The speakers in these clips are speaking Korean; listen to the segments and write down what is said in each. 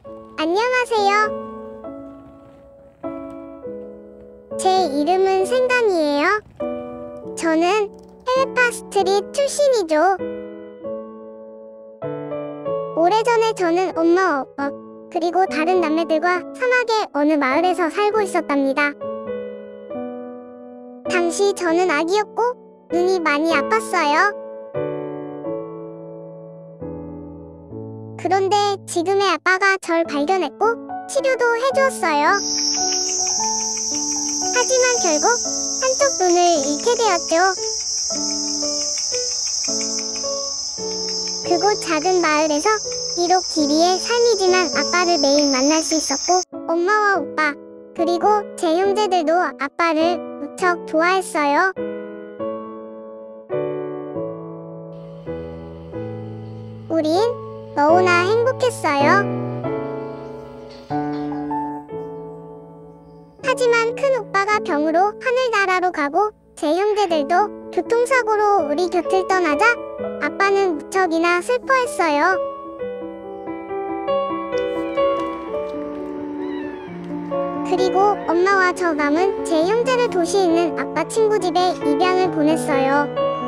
안녕하세요. 제 이름은 생강이에요. 저는 해외파 스트릿 출신이죠. 오래전에 저는 엄마, 아빠, 그리고 다른 남매들과 사막의 어느 마을에서 살고 있었답니다. 당시 저는 아기였고 눈이 많이 아팠어요. 그런데 지금의 아빠가 절 발견했고 치료도 해주었어요. 하지만 결국 한쪽 눈을 잃게 되었죠. 그곳 작은 마을에서 비록 길이의 삶이지만 아빠를 매일 만날 수 있었고 엄마와 오빠 그리고 제 형제들도 아빠를 무척 좋아했어요. 우린 너무나 행복했어요. 하지만 큰 오빠가 병으로 하늘나라로 가고 제 형제들도 교통사고로 우리 곁을 떠나자 아빠는 무척이나 슬퍼했어요. 그리고 엄마와 저 남은 제 형제를 도시에 있는 아빠 친구 집에 입양을 보냈어요.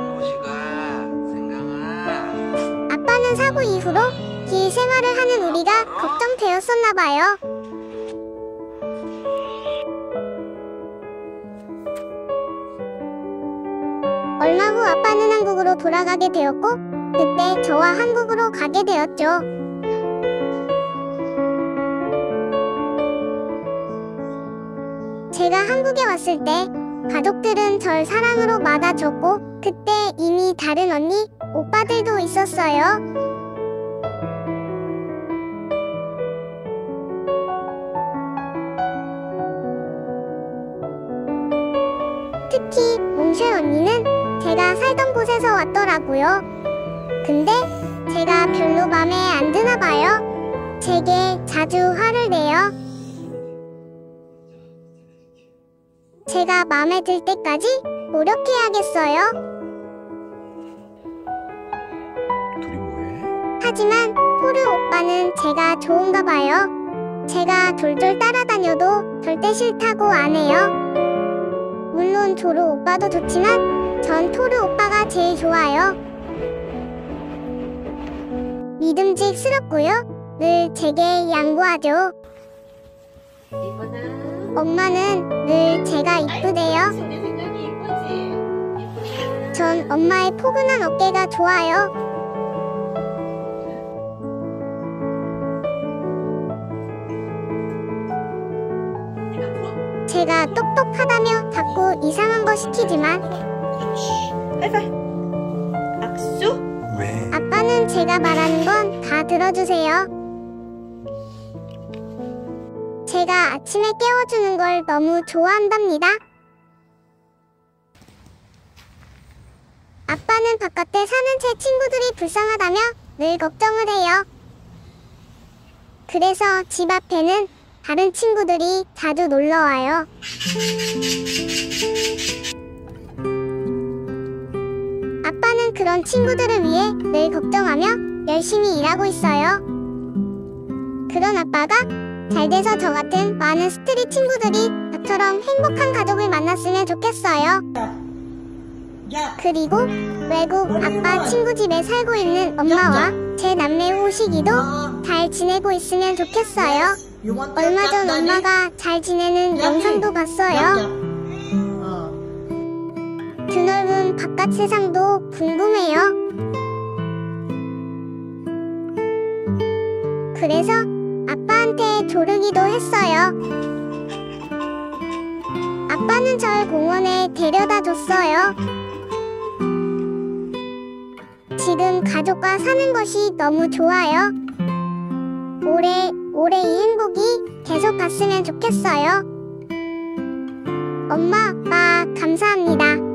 아빠는 사고 이후로 길 생활을 하는 우리가 걱정되었었나봐요. 얼마 후 아빠는 한국으로 돌아가게 되었고 그때 저와 한국으로 가게 되었죠. 제가 한국에 왔을 때 가족들은 절 사랑으로 맞아줬고 그때 이미 다른 언니, 오빠들도 있었어요. 특히 몽쉘 언니는 제가 살던 곳에서 왔더라고요. 근데 제가 별로 맘에 안 드나 봐요. 제게 자주 화를 내요. 제가 맘에 들 때까지 노력해야겠어요. 둘이 뭐해? 하지만 토르 오빠는 제가 좋은가 봐요. 제가 돌돌 따라다녀도 절대 싫다고 안 해요. 물론 조르 오빠도 좋지만 전 토르 오빠가 제일 좋아요. 믿음직스럽고요. 늘 제게 양보하죠. 엄마는 늘 제가 이쁘대요. 전 엄마의 포근한 어깨가 좋아요. 제가 똑똑하다며 자꾸 이상한 거 시키지만 악수? 왜? 아빠는 제가 말하는 건 다 들어주세요. 제가 아침에 깨워주는 걸 너무 좋아한답니다. 아빠는 바깥에 사는 제 친구들이 불쌍하다며 늘 걱정을 해요. 그래서 집 앞에는 다른 친구들이 자주 놀러와요. 아빠는 그런 친구들을 위해 늘 걱정하며 열심히 일하고 있어요. 그런 아빠가 잘 돼서 저 같은 많은 스트릿 친구들이 저처럼 행복한 가족을 만났으면 좋겠어요. 그리고 외국 아빠 친구 집에 살고 있는 엄마와 제 남매 호식이도 잘 지내고 있으면 좋겠어요. 얼마 전 엄마가 잘 지내는 영상도 봤어요. 드넓은 바깥 세상도 궁금해요. 그래서 아빠한테 조르기도 했어요. 아빠는 절 공원에 데려다 줬어요. 지금 가족과 사는 것이 너무 좋아요. 오래 이 행복이 계속 갔으면 좋겠어요. 엄마, 아빠, 감사합니다.